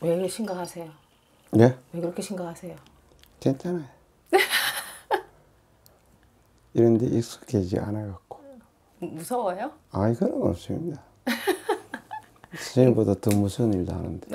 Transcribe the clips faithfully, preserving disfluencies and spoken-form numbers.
왜 심각하세요? 예? 왜 그렇게 심각하세요? 괜찮아요. 이런 데 익숙해지지 않아갖고. 무서워요? 아이, 그런 건 없습니다. 선생님보다 더 무서운 일도 하는데.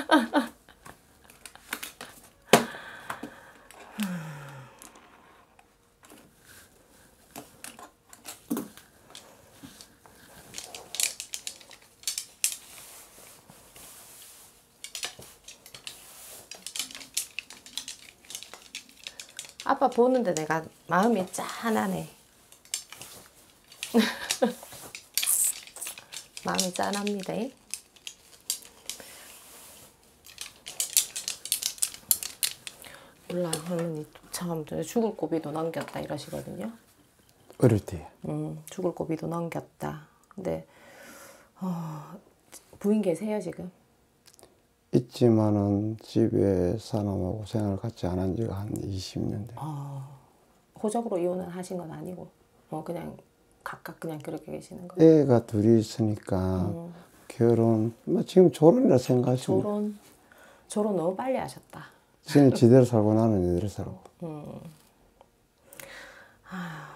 아빠 보는데 내가 마음이 짠하네. 마음이 짠합니다. 몰라, 할머니 참 죽을 고비도 넘겼다 이러시거든요. 어릴 때. 음, 죽을 고비도 넘겼다. 근데 어, 부인 계세요 지금? 있지만은 집에 사람하고 생활을 같이 안 한 지가 한 이십 년 돼. 어, 호적으로 이혼을 하신 건 아니고 뭐 그냥 각각 그냥 그렇게 계시는 거예요? 애가 둘이 있으니까 음. 결혼, 뭐 지금 졸혼이라 생각하시면. 졸혼, 졸혼 너무 빨리 하셨다. 지는 지대로 살고 나는 이대로 살고. 음. 하...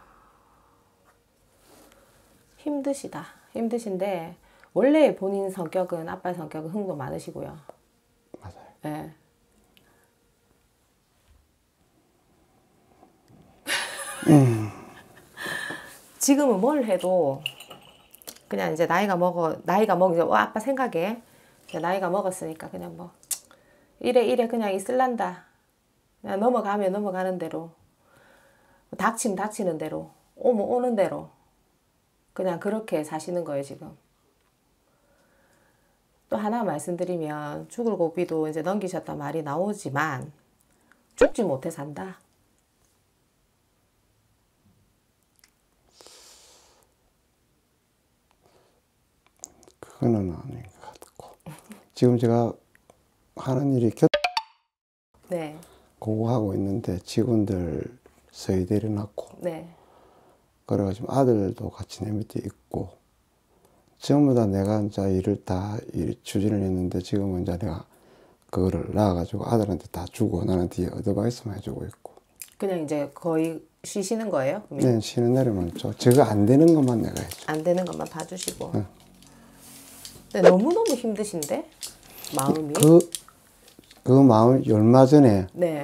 힘드시다. 힘드신데 원래 본인 성격은 아빠의 성격은 흥도 많으시고요. 맞아요. 네. 음. 지금은 뭘 해도 그냥 이제 나이가 먹어 나이가 먹어 와 아빠 생각에 이제 나이가 먹었으니까 그냥 뭐 이래 이래 그냥 있을란다. 그냥 넘어가면 넘어가는 대로 닥치면 닥치는 대로 오면 오는 대로 그냥 그렇게 사시는 거예요 지금. 또 하나 말씀드리면 죽을 고비도 이제 넘기셨단 말이 나오지만 죽지 못해 산다. 그거는 아닌 것 같고. 지금 제가 하는 일이 교 네. 그거 하고 있는데 직원들 서희대를 낳고. 네. 그래가지고 아들도 같이 내 밑에 있고. 전부 다 내가 이제 일을 다 일, 추진을 했는데 지금은 이제 내가 그거를 낳아가지고 아들한테 다 주고 나는 뒤에 어드바이스만 해주고 있고. 그냥 이제 거의 쉬시는 거예요? 네, 쉬는 날에만 줘. 저거 안 되는 것만 내가 해줘. 안 되는 것만 봐주시고. 네. 근데 너무너무 힘드신데? 마음이? 그, 그 마음이 얼마 전에 네.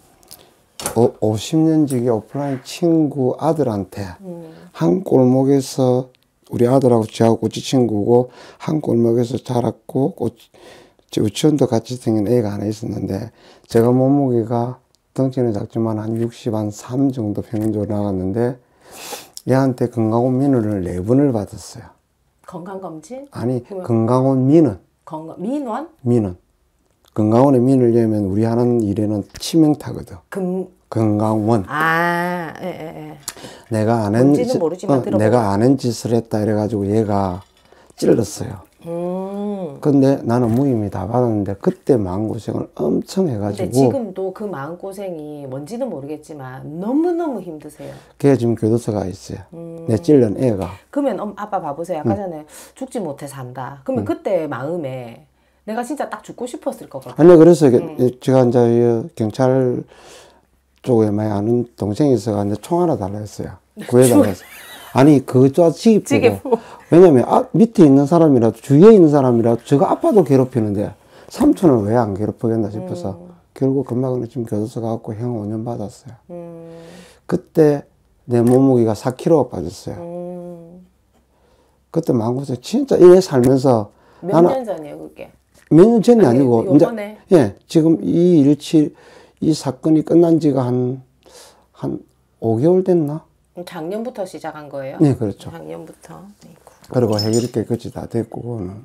오, 오십 년 지기 오프라인 친구 아들한테 음. 한 골목에서 우리 아들하고 저하고 꼬치 친구고 한 골목에서 자랐고 꼬치, 유치원도 같이 생긴 애가 하나 있었는데 제가 몸무게가 덩치는 작지만 한 육십, 한 삼 정도 평균적으로 나갔는데 얘한테 건강원 민원을 네 번을 받았어요. 건강검진? 아니 그러면- 건강원 민원. 건강, 민원? 민원. 건강원에 민원을 내면 우리 하는 일에는 치명타거든. 금, 건강원. 아, 예, 예, 예. 내가 아는 뭔지는 짓, 모르지만 어, 들어보고. 내가 아는 짓을 했다 이래가지고 얘가 찔렀어요. 음. 근데 나는 무임이 다 받았는데 그때 마음고생을 엄청 근데 해가지고 지금도 그 마음고생이 뭔지는 모르겠지만 너무너무 힘드세요. 걔 지금 교도소가 있어요. 음. 내 찔른 애가. 그러면 엄, 아빠 봐보세요. 아까 전에 죽지 못해 산다. 그러면 그때 마음에 내가 진짜 딱 죽고 싶었을 거거든요. 아니 그래서 음. 제가 이제 경찰 쪽에 많이 아는 동생이 있어가지고 총 하나 달라 했어요. 구해달라 했어요. 아니 그저 지기 지게 보고 왜냐면 아, 밑에 있는 사람이라도 주위에 있는 사람이라도 저거 아빠도 괴롭히는데 삼촌은 왜 안 괴롭히겠나 싶어서 음. 결국 금방 지금 교도소 가고 형 오 년 받았어요. 음. 그때 내 몸무게가 사 킬로그램가 빠졌어요. 음. 그때 마음고생 진짜 얘 살면서 몇 나는 년 전이에요 그게? 몇 년 전이 아니, 아니고 요번에? 이제 예 지금 이 일치 이 사건이 끝난 지가 한 한 오 개월 됐나? 작년부터 시작한 거예요? 네, 그렇죠. 작년부터. 아이고. 그리고 해결이 깨끗이 다 됐고 그거는.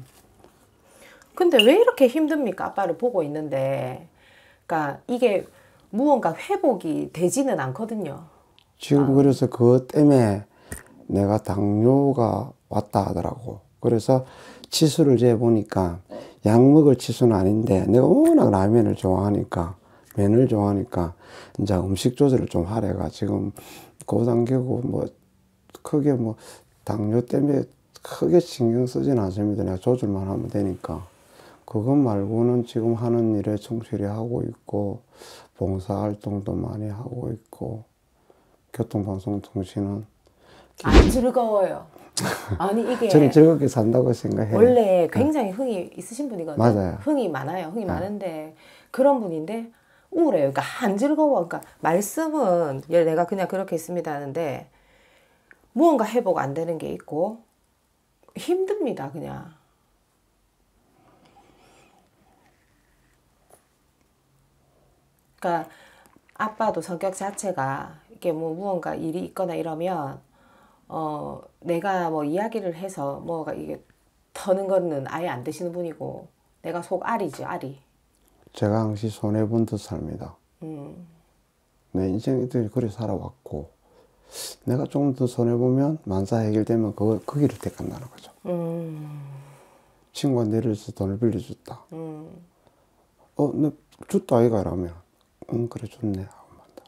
근데 왜 이렇게 힘듭니까? 아빠를 보고 있는데. 그러니까 이게 무언가 회복이 되지는 않거든요. 지금 아. 그래서 그것 때문에 내가 당뇨가 왔다 하더라고. 그래서 치수를 재보니까 약 먹을 치수는 아닌데 내가 워낙 라면을 좋아하니까 면을 좋아하니까 이제 음식 조절을 좀 하래가 지금 고단계고 뭐 크게 뭐 당뇨 때문에 크게 신경 쓰진 않습니다. 내가 조절만 하면 되니까 그것 말고는 지금 하는 일에 충실히 하고 있고, 봉사활동도 많이 하고 있고, 교통방송통신은 안 즐거워요. 아니 이게 저는 즐겁게 산다고 생각해요. 원래 굉장히 흥이 있으신 분이거든요. 맞아요. 흥이 많아요. 흥이 네. 많은데 그런 분인데 우울해요. 그러니까 안 즐거워. 그러니까 말씀은 내가 그냥 그렇게 했습니다 하는데 무언가 회복 안 되는 게 있고 힘듭니다. 그냥. 그러니까 아빠도 성격 자체가 이게 뭐 무언가 일이 있거나 이러면 어 내가 뭐 이야기를 해서 뭐가 이게 터는 거는 아예 안 되시는 분이고 내가 속 알이죠, 알이. 제가 항시 손해본 듯 삽니다. 음. 내 인생이 그래 살아왔고, 내가 좀 더 손해보면 만사 해결되면 그, 그 길을 택한다는 거죠. 음. 친구가 내려서 돈을 빌려줬다. 음. 어, 내 줬다 아이가 라면, 응 그래 줬네 하고 만다.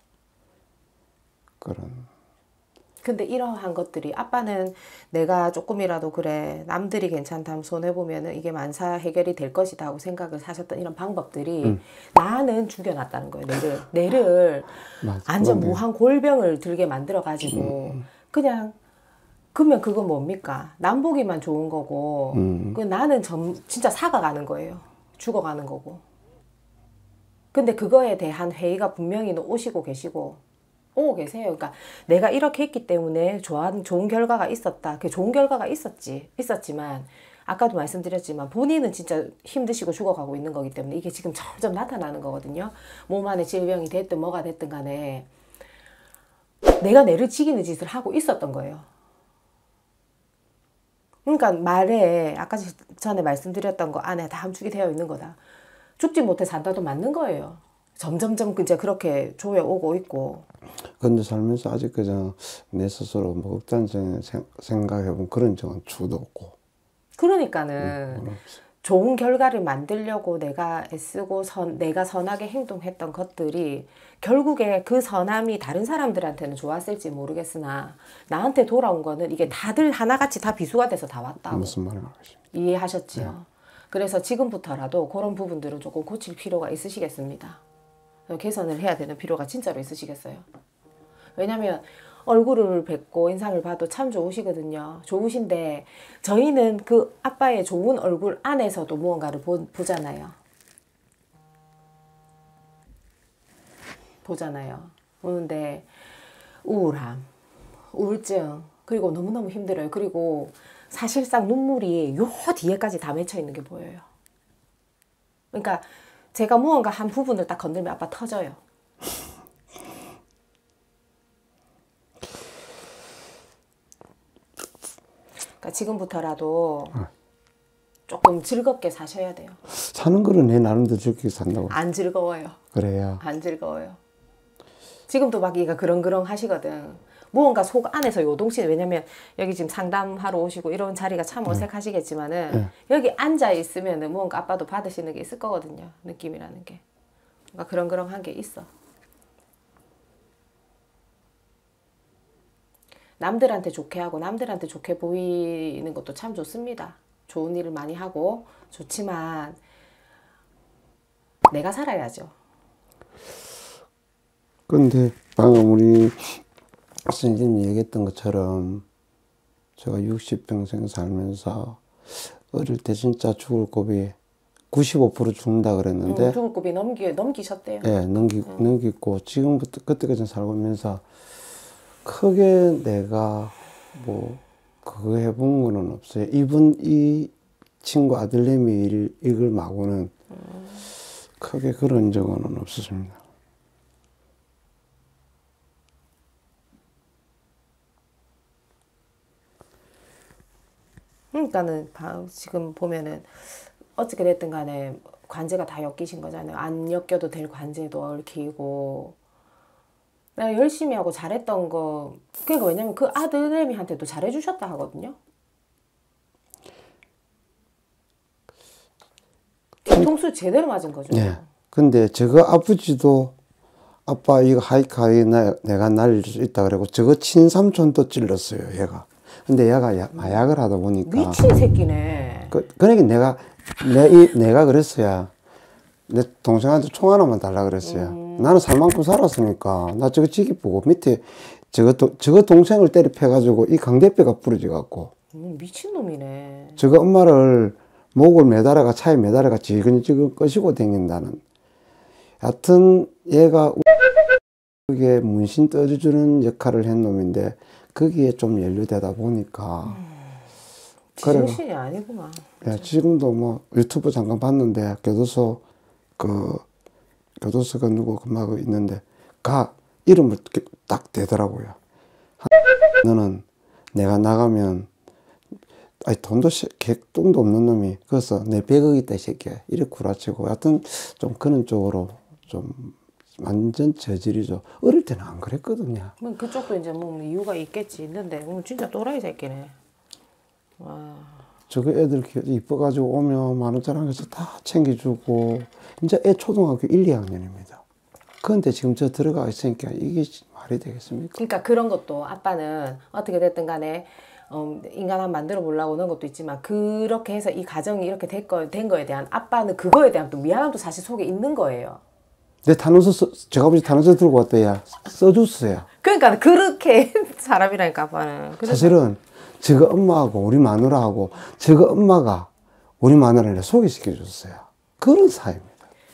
그런. 근데 이러한 것들이 아빠는 내가 조금이라도 그래 남들이 괜찮다면 손해보면은 이게 만사 해결이 될 것이다 하고 생각을 하셨던 이런 방법들이 음. 나는 죽여놨다는 거예요. 뇌를 뇌를 맞아, 완전 그거네. 무한 골병을 들게 만들어 가지고 음. 그냥 그러면 그건 뭡니까? 남 보기만 좋은 거고 음. 그 나는 점, 진짜 사가가는 거예요. 죽어가는 거고. 근데 그거에 대한 회의가 분명히 오시고 계시고 오고 계세요. 그러니까 내가 이렇게 했기 때문에 좋은, 좋은 결과가 있었다. 그 좋은 결과가 있었지. 있었지만 아까도 말씀드렸지만 본인은 진짜 힘드시고 죽어가고 있는 거기 때문에 이게 지금 점점 나타나는 거거든요. 몸 안에 질병이 됐든 뭐가 됐든 간에 내가 뇌를 죽이는 짓을 하고 있었던 거예요. 그러니까 말에 아까 전에 말씀드렸던 거 안에 다 함축이 되어 있는 거다. 죽지 못해 산다도 맞는 거예요. 점점점 이제 그렇게 조여오고 있고. 근데 살면서 아직 그저 내 스스로 뭐 극단적인 생각해본 그런 적은 주도 없고. 그러니까는 음, 좋은 결과를 만들려고 내가 애쓰고 선, 내가 선하게 행동했던 것들이 결국에 그 선함이 다른 사람들한테는 좋았을지 모르겠으나 나한테 돌아온 거는 이게 다들 하나같이 다 비수가 돼서 다 왔다고. 무슨 말을 하십니까? 이해하셨지요? 네. 그래서 지금부터라도 그런 부분들은 조금 고칠 필요가 있으시겠습니다. 개선을 해야 되는 필요가 진짜로 있으시겠어요. 왜냐면 얼굴을 뵙고 인상을 봐도 참 좋으시거든요. 좋으신데 저희는 그 아빠의 좋은 얼굴 안에서도 무언가를 보, 보잖아요. 보잖아요. 보는데 우울함, 우울증, 그리고 너무너무 힘들어요. 그리고 사실상 눈물이 요 뒤에까지 다 맺혀 있는 게 보여요. 그러니까 제가 무언가 한 부분을 딱 건들면 아빠 터져요. 그러니까 지금부터라도 조금 즐겁게 사셔야 돼요. 사는 거는 내 나름대로 즐겁게 산다고. 안 즐거워요. 그래야. 안 즐거워요. 지금도 막 이가 그렁그렁 하시거든. 무언가 속 안에서 요동치. 왜냐면 여기 지금 상담하러 오시고 이런 자리가 참 어색하시겠지만은 네. 여기 앉아 있으면은 무언가 아빠도 받으시는 게 있을 거거든요. 느낌이라는 게. 뭔가 그렁그렁한 게 있어. 남들한테 좋게 하고 남들한테 좋게 보이는 것도 참 좋습니다. 좋은 일을 많이 하고 좋지만 내가 살아야죠. 근데 방금 우리 선생님이 얘기했던 것처럼 제가 육십 평생 살면서 어릴 때 진짜 죽을 고비 구십오 퍼센트 죽는다 그랬는데 음, 죽을 고비 넘기, 넘기셨대요. 예, 넘기, 음. 넘기고 지금부터 그때까지 살면서 크게 내가 뭐 그거 해본 거는 없어요. 이분 이 친구 아들내미 일, 이걸 마고는 음. 크게 그런 적은 없었습니다. 그러니까는 지금 보면은 어떻게 됐든 간에 관제가 다 엮이신 거잖아요. 안 엮여도 될 관제도 얽히고 내가 열심히 하고 잘했던 거 그러니까 왜냐면 그 아들내미한테도 잘해주셨다 하거든요. 뒤통수 제대로 맞은 거죠. 예. 근데 저거 아버지도 아빠 이거 하이카이 나, 내가 날릴 수 있다 그러고 저거 친삼촌도 찔렀어요 얘가. 근데 얘가 야, 마약을 하다 보니까 미친 새끼네. 그, 그러니까 내가 내, 이, 내가 그랬어야. 내 동생한테 총 하나만 달라 그랬어요. 음. 나는 살 만큼 살았으니까. 나 저거 지기 보고 밑에 저거, 도, 저거 동생을 때려 패가지고 이 강대뼈가 부러져갖고. 음, 미친놈이네. 저거 엄마를 목을 매달아가 차에 매달아가 지근지근 끄시고 다닌다는. 하여튼 얘가 그게 문신 떠주는 역할을 한 놈인데 거기에 좀 연루되다 보니까. 제정신이 아니구만. 예, 지금도 뭐 유튜브 잠깐 봤는데 교도소 그 교도소가 누구 그마고 있는데 가 이름을 딱 대더라고요. 너는 내가 나가면 아니 돈도 객돈도 없는 놈이 그래서 내 백억 있다 이 새끼야 이렇게 구라치고 하여튼 좀 그런 쪽으로 좀 완전 저질이죠. 어릴 때는 안 그랬거든요. 뭐 그쪽도 이제 뭐 이유가 있겠지 있는데 음, 진짜 또라이 새끼네. 와. 저거 애들 이뻐가지고 오면 만원짜리 한 개씩 다 챙겨주고 이제 애 초등학교 일, 이 학년입니다. 그런데 지금 저 들어가 있으니까 이게 말이 되겠습니까? 그러니까 그런 것도 아빠는 어떻게 됐든 간에 어, 인간 한 만들어 보려고 하는 것도 있지만 그렇게 해서 이 가정이 이렇게 된, 거, 된 거에 대한 아빠는 그거에 대한 또 미안함도 사실 속에 있는 거예요. 내 탄원서 써, 제가 아버지 탄원서 들고 왔대야 써줬어요. 그러니까 그렇게 사람이라니까 아빠는. 그래서 사실은 저거 엄마하고 우리 마누라하고 저거 엄마가 우리 마누라를 소개시켜 줬어요. 그런 사이입니다.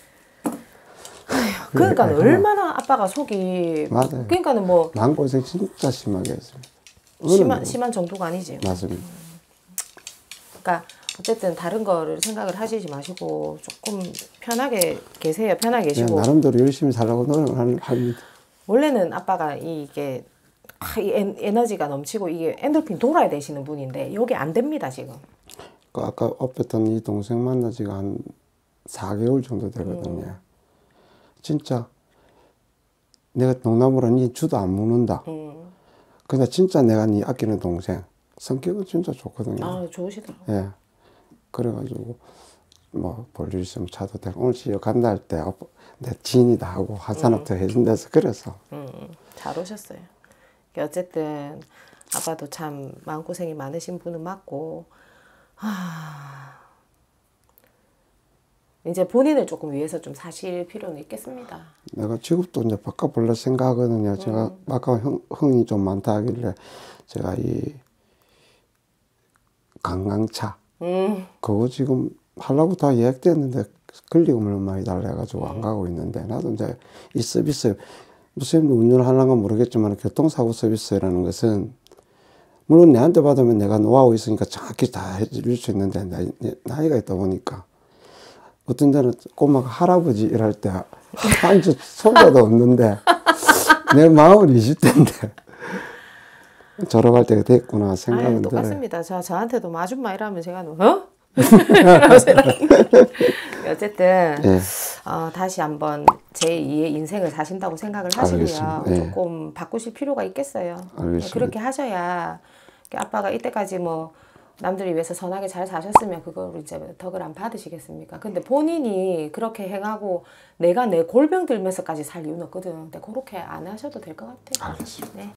그러니까 그래, 얼마나 아빠가 속이 맞아요. 그러니까는 뭐 마음고생 진짜 심하게 했습니다. 심한 뭐, 심한 정도가 아니지. 맞습니다. 그러니까 어쨌든 다른 거를 생각을 하시지 마시고 조금 편하게 계세요. 편하게 그냥 계시고. 나름대로 열심히 살라고 노력을 합니다. 원래는 아빠가 이- 이게 아, 이 엔- 에너지가 넘치고 이게 엔돌핀 돌아야 되시는 분인데 여기 안 됩니다 지금. 그 아까 업했던 이 동생 만나 지가 한 사 개월 정도 되거든요. 음. 진짜 내가 농담으로 니 주도 안 묻는다. 음. 근데 진짜 내가 니 아끼는 동생. 성격은 진짜 좋거든요. 아 좋으시더라고. 예. 그래가지고 뭐 볼 일 있으면 차도 되고 오늘 지역 간다 할 때 내 지인이다 하고 한 산업 더 해준다서 그래서 음, 잘 오셨어요. 어쨌든 아빠도 참 마음고생이 많으신 분은 맞고 하... 이제 본인을 조금 위해서 좀 사실 필요는 있겠습니다. 내가 직업도 이제 바꿔볼래 생각하거든요. 제가 아까 흥, 흥이 좀 많다 하길래 제가 이 관광차 음. 그거 지금 하려고 다 예약됐는데 권리금을 많이 달라 해가지고 안 가고 있는데 나도 이제 이 서비스 무슨 운전을 하는 건 모르겠지만 교통사고 서비스라는 것은 물론 내한테 받으면 내가 노하우 있으니까 정확히 다 해줄 수 있는데 나이, 나이가 있다 보니까 어떤 데는 꼬마가 할아버지 일할 때 한주 손자도 없는데 내 마음은 이십 대인데 졸업할 때가 됐구나 생각은 아유, 들어요. 똑같습니다. 저, 저한테도 아줌마 이러면 제가 어? 어쨌든 예. 어, 다시 한번 제이의 인생을 사신다고 생각을 하시고요. 알겠습니다. 예. 조금 바꾸실 필요가 있겠어요. 알겠습니다. 그렇게 하셔야 아빠가 이때까지 뭐 남들을 위해서 선하게 잘 사셨으면 그걸 이제 덕을 안 받으시겠습니까? 근데 본인이 그렇게 행하고 내가 내 골병 들면서까지 살 이유는 없거든. 근데 그렇게 안 하셔도 될 것 같아요. 알겠습니다. 네.